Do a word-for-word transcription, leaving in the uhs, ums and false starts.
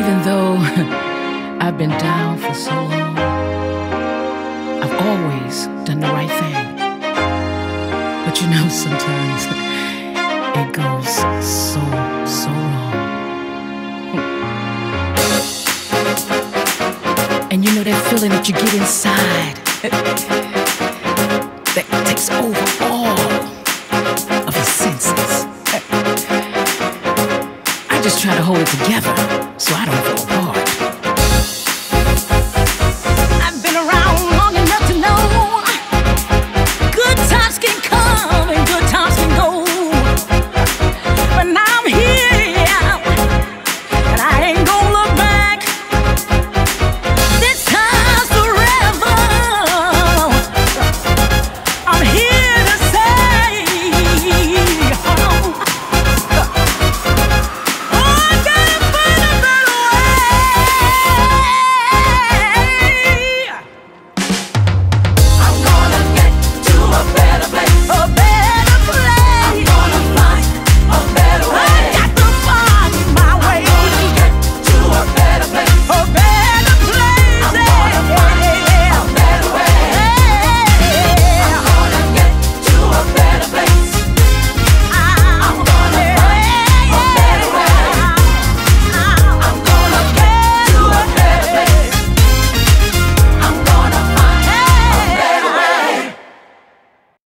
even though I've been down for so long, I've always done the right thing. But you know, sometimes it goes so, so wrong. And you know that feeling that you get inside that takes over all of your senses. I just try to hold it together so I don't fall apart.